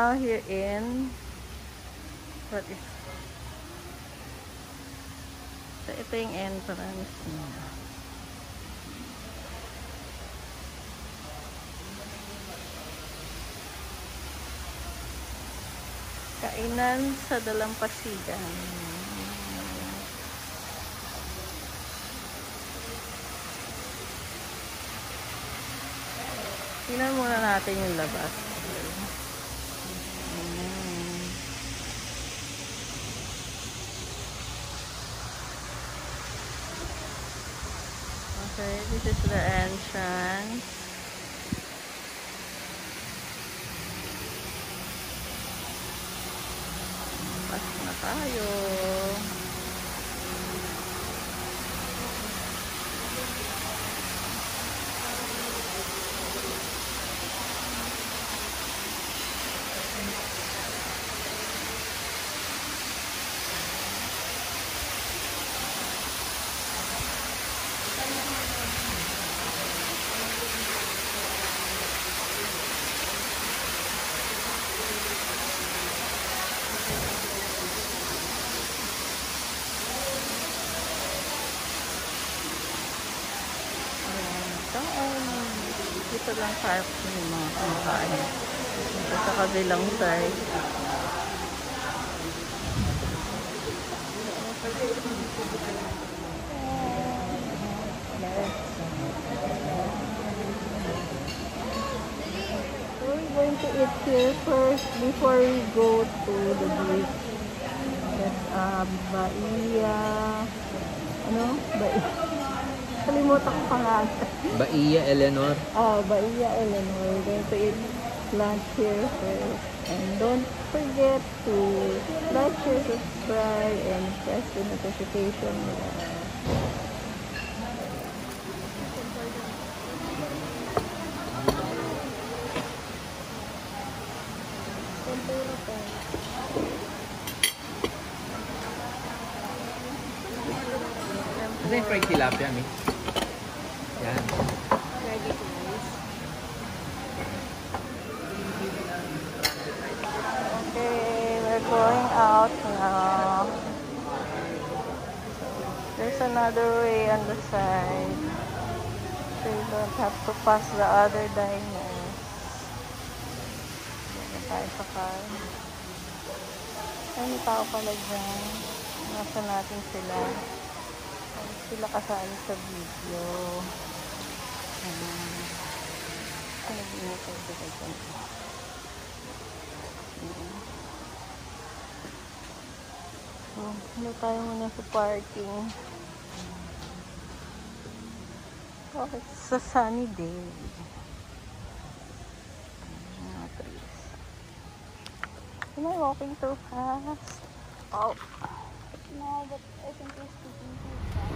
now here in what is so ito yung entrance niya. Kainan sa Dalampasigan. Tingnan muna natin yung labas. Okay, this is the entrance. Pasok na tayo. Dito lang tayo yung mga kumakain. Dito sa kabilang side. We're going to eat here first before we go to the beach. That's Bahia. Ano? Bahia. Kalimutan ko pangalan. Bahia Eleanor. Bahia Eleanor. We're going to eat lunch here first. And don't forget to like, share, subscribe, and press the notification bell. Ano yung fried tilapia, Mi? Yan. Ready to use. Okay, we're going out now. There's another way on the side. So you don't have to pass the other diners. Diyan tayo sa car. Ay, may tao pala dyan. Nasa natin sila. Sila kasali sa video. Ano tayo muna sa parking. Okay, sa sunny day. Mga trees. Am I walking too fast? Oh. No, but I think we're speaking too fast.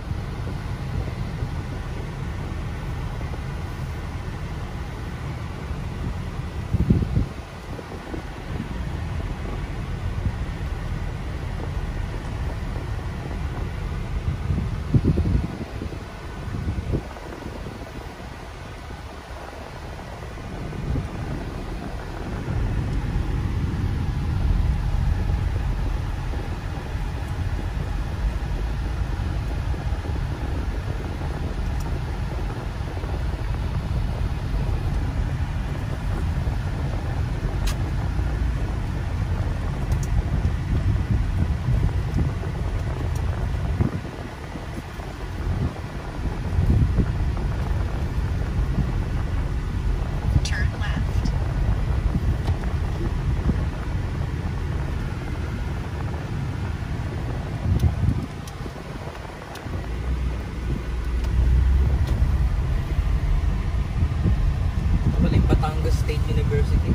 Batangas State University.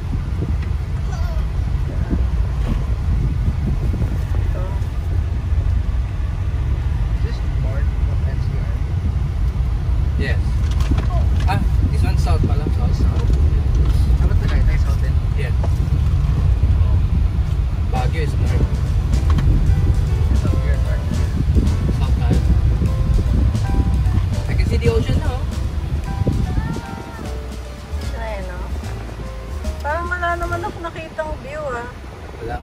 Is this part of NCR? Yes. This one's south pala. South. How about the nice hotel? Yeah. Baguio is north. So we're north. South tayo. I can see the ocean now. Ayun, no? Parang wala naman ako nakitang view ah.